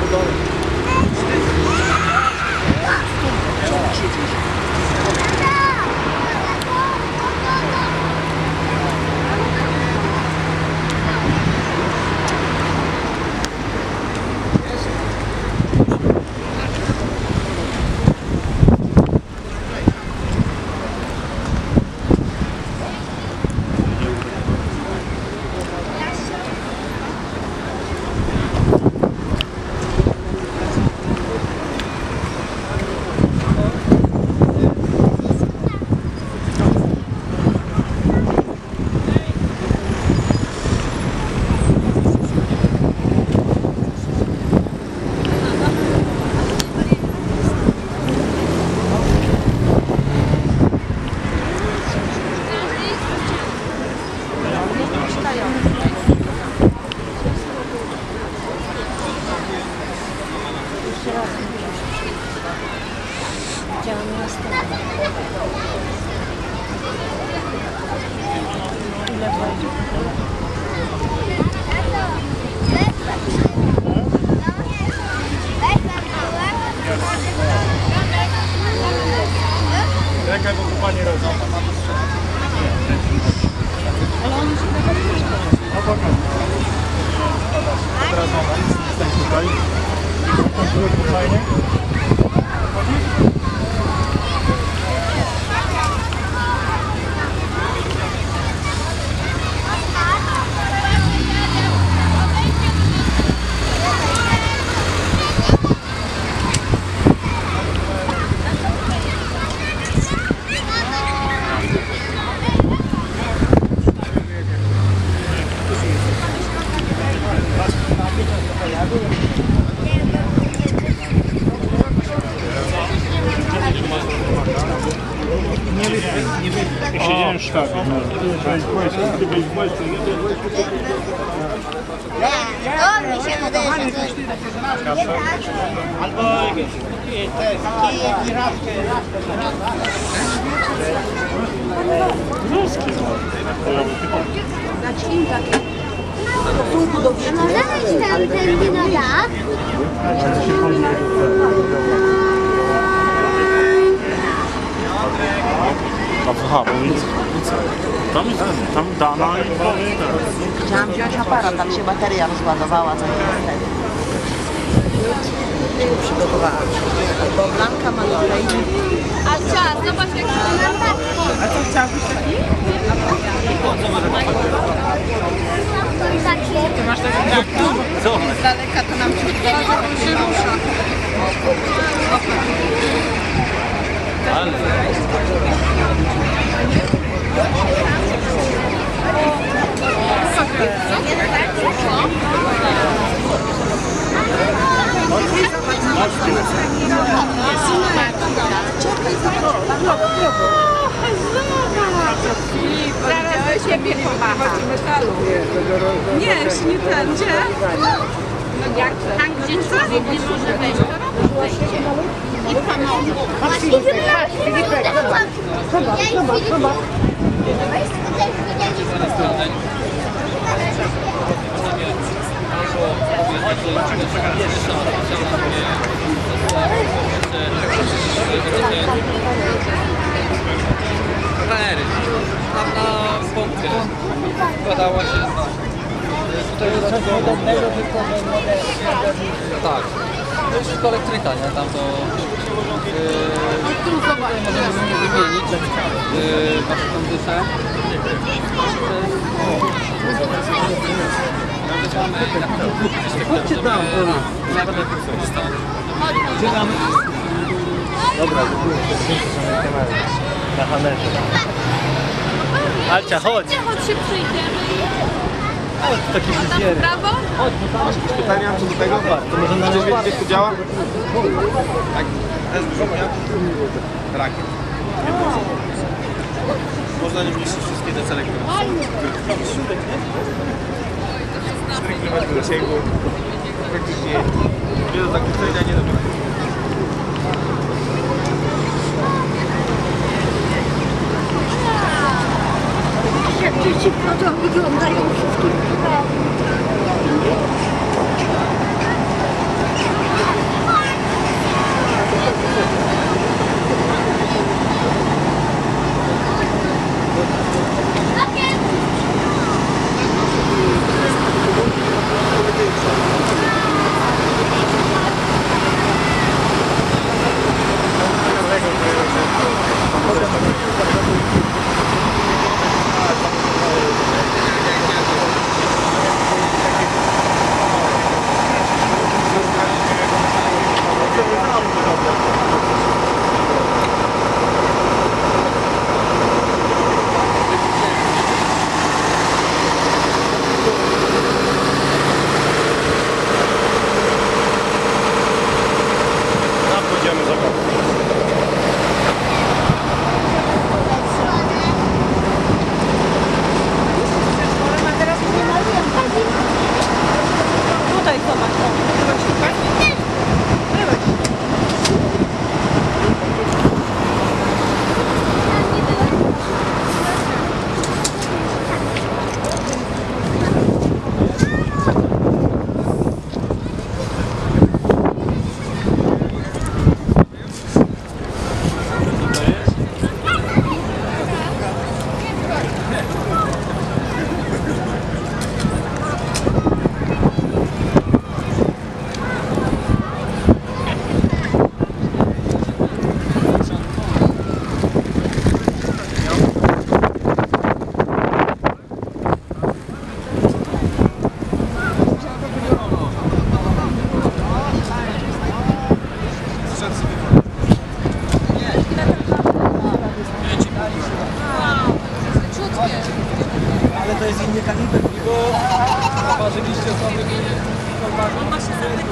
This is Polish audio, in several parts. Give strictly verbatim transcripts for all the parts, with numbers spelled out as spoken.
Czekaj, bo tu pani robi. Ale on już chyba podpuszcza. No pokaż. Teraz ona, stań tutaj. Tam fajnie. Ja siedziałem w sztabie. O, mi się wydaje, że to jest... Albo te girawkę. Dać im takie. Możemy iść tam tędy na dach? Aha, bo nic. Tam jest, tam dana i... Chciałam wziąć aparat, tam się bateria rozładowała, co niestety. Przygotowałam. Bo Blanka ma tutaj. Alcia, zobacz jak to... A co chciałabyś taki? Ty masz taki jak tu? Z daleka to nam się rusza. Ale... Zaraz do ciebie pomacha. Nie, już nie ten, gdzie? No jak tam, gdzie człowiek nie może wejść, to robisz wejście. I pomoże. Patrz Filipek, patrz Filipek, zobacz. Zobacz, zobacz, zobacz. Kamery. Tam na pompkę składała się tutaj coś podobnego, tylko że model. Tak. To jest tylko elektryka, nie? Tam to yy, możemy wymienić yy, waszą kondycję. Chodźcie tam, Dobra, na hamerze. Alcia, chodź! Chodź się przyjdziemy. Chodź, taki fryzjery. Brawo? Chodź, bo tam masz jakieś pytania co do tego? To może na wiedzieć, jak to działa? Tak, to jest brzmienia. Rakiet. Można nim niszczyć wszystkie te cele, które są. Środek, nie? cztery kilometry zasięgu. Praktycznie nie do zakłócenia, nie do wykonania. Jak przeciwko to wyglądają wszystkie.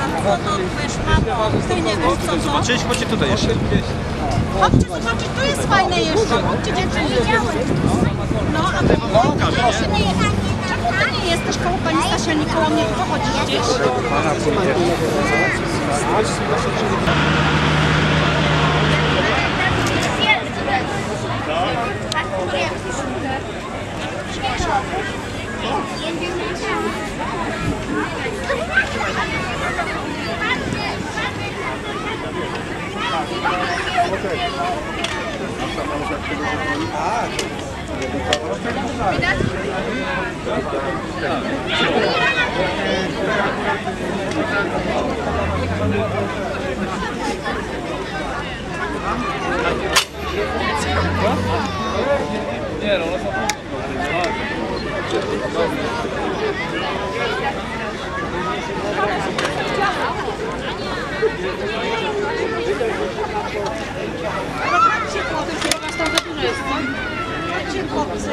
Zobaczyliśmy, chodźcie tutaj jeszcze. Chodźcie zobaczyć, tu jest fajne jeszcze. Chodźcie dziewczyny. No, a wy proszę nie jechać. Czemu ty nie jesteś koło pani Stasia, ani koło mnie, tylko chodzisz gdzieś? Nie, no, no, Chodźcie chłopcy, chyba was tam za dużo jest, co? Chodźcie chłopcy.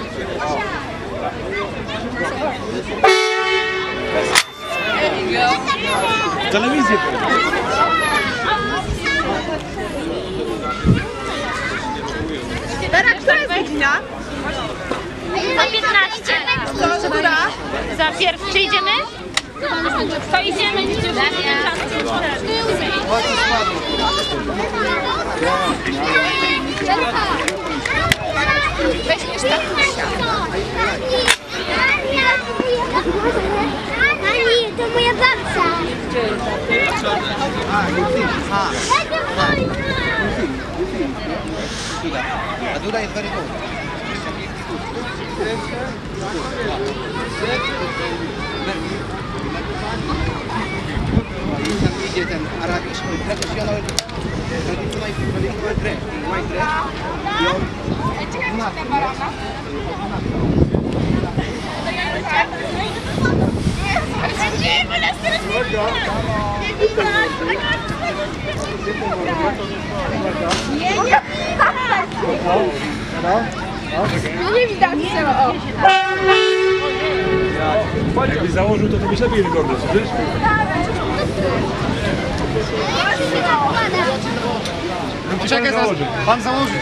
Telewizję. Teraz która jest godzina? Za piętnaście. Co, góra? Za pierwszy. Czy idziemy? To idziemy, idziemy. Weźmiesz tatusia. Ani, to moja babcia. A tutaj jest very good. Tam idzie ten arabiczny, profesjonal, tradycyjny dress, white dress. I on... Nie widać tego. Jakbyś założył, to to byś lepiej wyglądał, wiesz? Poczekaj, pan założyć.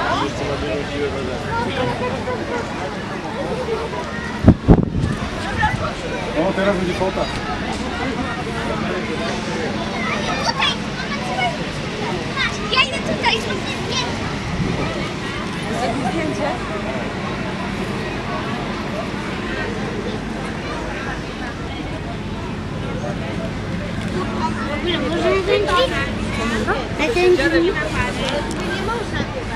O, teraz będzie fota. Ja idę tutaj zrobić zdjęcie. Może na ten drzwi? Na ten drzwi? Nie można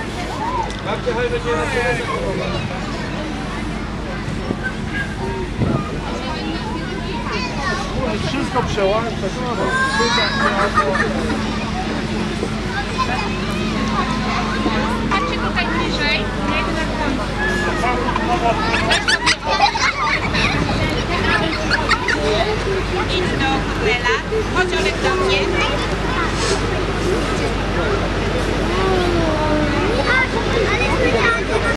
Wszystko przełącza. Patrzcie tutaj bliżej. Idź do hotela. Chodź Olek do mnie.